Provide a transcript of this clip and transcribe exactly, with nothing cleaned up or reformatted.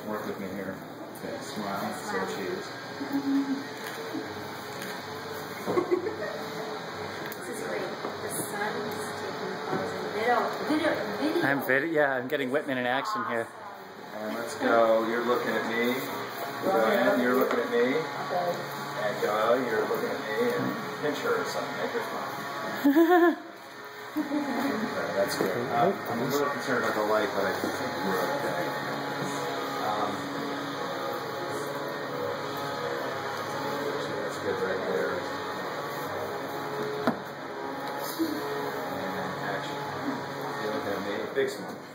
Work with me here. Okay, smile. Say cheese. This is great. The sun is taking photos in video. Video. Video. I'm video. Yeah, I'm getting Whitman in action here. And let's go. You're looking at me. Joanne, you're looking at me. And Joel, you're looking at me. And pinch her or something. Make her smile. That's good. Um, I'm a little concerned about the light, but I think we're okay. Um, that's good right there. And action. You look at me. Big smile.